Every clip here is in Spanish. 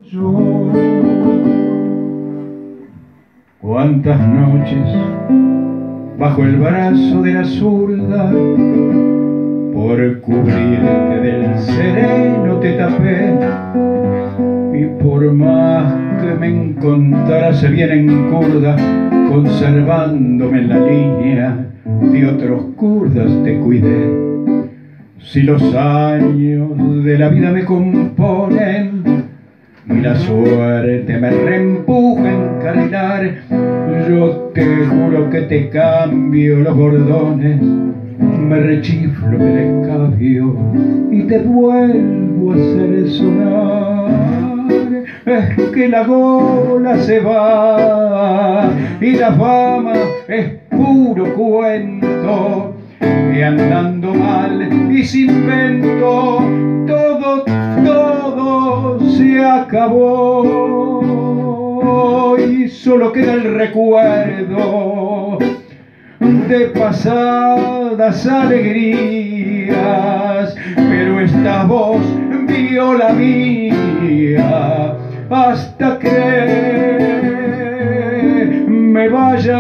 Yo, cuántas noches bajo el brazo de la zurda, por cubrirte del sereno te tapé, y por más que me encontrase bien en curda, conservándome en la línea de otros kurdas te cuidé. Si los años de la vida me componen y la suerte me reempuja a encarrilar, yo te juro que te cambio los bordones, me rechiflo el escabio y te vuelvo a hacer sonar. Es que la gola se va y la fama es puro cuento, y andando mal y sin vento todo se acabó, y solo queda el recuerdo de pasadas alegrías, pero esta voz vio la mía hasta que me vaya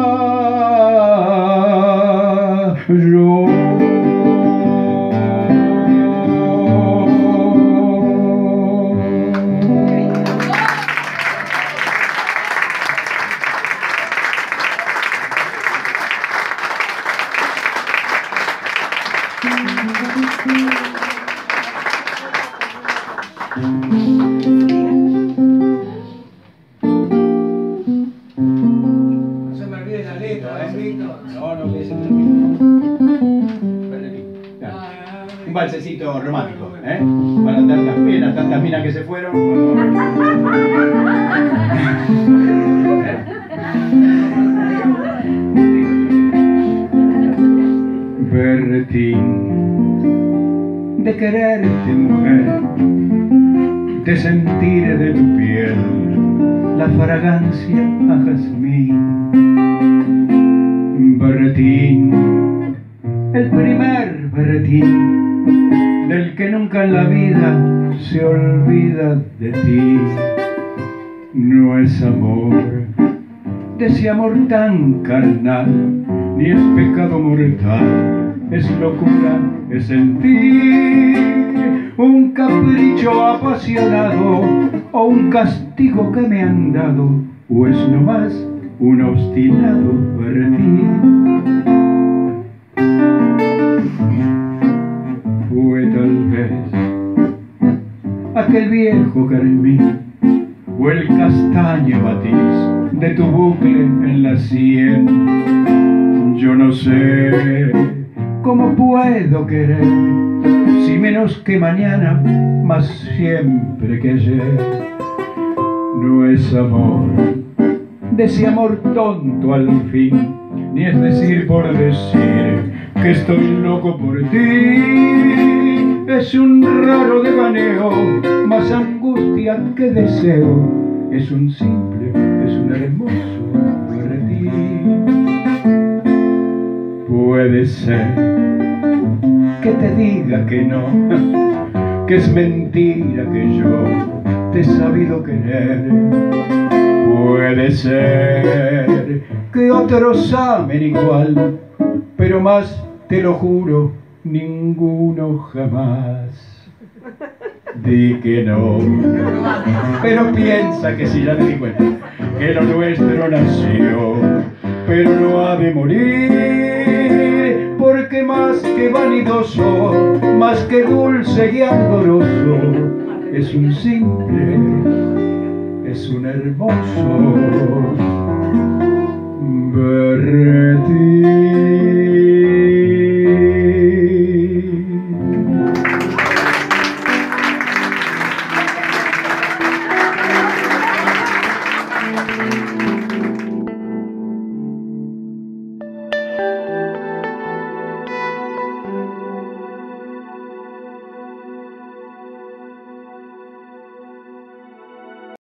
yo. No se me olvide la letra, No, que se me un balsecito romántico, para tantas penas, tantas minas que se fueron. Berretín, de quererte, mujer, de sentir de tu piel la fragancia a jazmín. Berretín, el primer berretín del que nunca en la vida se olvida de ti. No es amor, de ese amor tan carnal, ni es pecado mortal, es locura, es sentir un capricho apasionado, o un castigo que me han dado, o es nomás un obstinado berretín. Fue tal vez aquel viejo carmín, o el castaño matiz de tu bucle en la sien. Yo no sé cómo puedo querer, si menos que mañana, más siempre que ayer. No es amor, de ese amor tonto al fin, ni es decir por decir que estoy loco por ti. Es un raro devaneo, más angustia que deseo, es un simple, es un hermoso berretín. Puede ser que te diga que no, que es mentira que yo te he sabido querer. Puede ser que otros amen igual, pero más te lo juro, ninguno jamás. Di que no, pero piensa que si ya te di cuenta que lo nuestro nació, pero no ha de morir, porque más que vanidoso, más que dulce y ardoroso, es un simple, es un hermoso berretín.